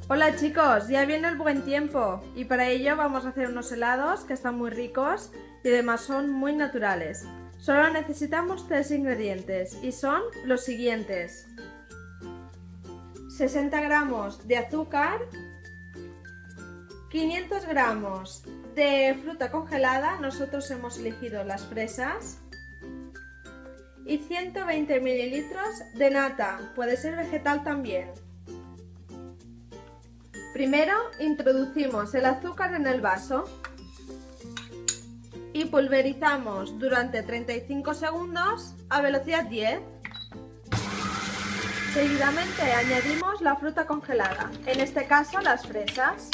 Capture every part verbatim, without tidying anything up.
Hola chicos, ya viene el buen tiempo y para ello vamos a hacer unos helados que están muy ricos y además son muy naturales. Solo necesitamos tres ingredientes y son los siguientes: sesenta gramos de azúcar, quinientos gramos de fruta congelada, nosotros hemos elegido las fresas, y ciento veinte mililitros de nata, puede ser vegetal también. Primero introducimos el azúcar en el vaso y pulverizamos durante treinta y cinco segundos a velocidad diez. Seguidamente añadimos la fruta congelada, en este caso las fresas.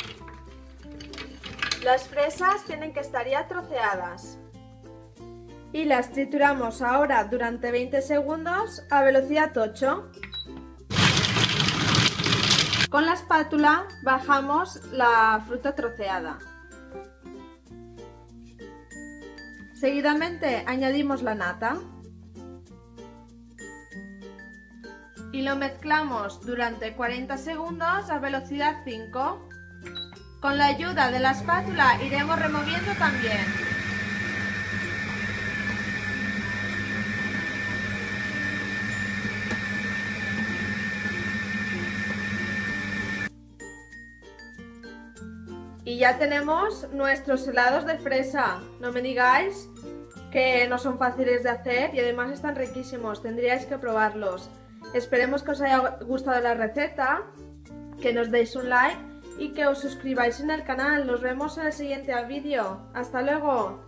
Las fresas tienen que estar ya troceadas y las trituramos ahora durante veinte segundos a velocidad ocho. Con la espátula bajamos la fruta troceada. Seguidamente añadimos la nata y lo mezclamos durante cuarenta segundos a velocidad cinco. Con la ayuda de la espátula iremos removiendo también. Y ya tenemos nuestros helados de fresa. No me digáis que no son fáciles de hacer y además están riquísimos. Tendríais que probarlos. Esperemos que os haya gustado la receta, que nos deis un like y que os suscribáis en el canal. Nos vemos en el siguiente vídeo. ¡Hasta luego!